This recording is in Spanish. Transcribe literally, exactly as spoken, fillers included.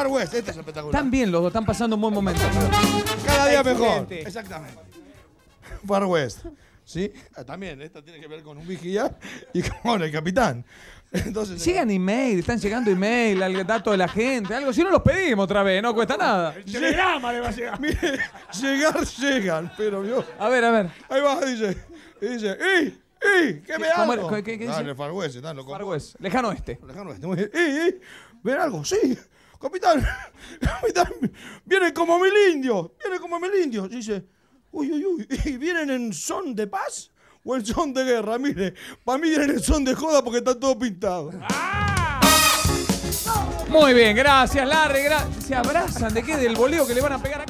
West, este es espectacular. Están bien los dos, están pasando un buen momento. Cada día mejor. Excelente. Exactamente. Far West. ¿Sí? Ah, también, esta tiene que ver con un vigía y con el capitán. Entonces, Llegan email, están llegando email, al dato de la gente, algo. Si no los pedimos otra vez, no cuesta nada. El telegrama le va a llegar. Mire, llegar llegan, pero yo. A ver, a ver. Ahí va, dice. Dice, ¡ey! ¡ey! ¿Qué me ¿Cómo hago? era? ¿Qué- qué Dale, dice? Far West, está loco. Far West, lejano este. Lejano este. Muy bien. ¡Ey, ey! ¿Ven algo? Sí. Capitán, capitán, vienen como mil indios. Vienen como mil indios. Dice, uy, uy, uy. ¿Y vienen en son de paz o en son de guerra? Mire, para mí vienen en son de joda porque está todo pintado. Muy bien, gracias, Larry. Gra Se abrazan de qué, del voleo que le van a pegar acá.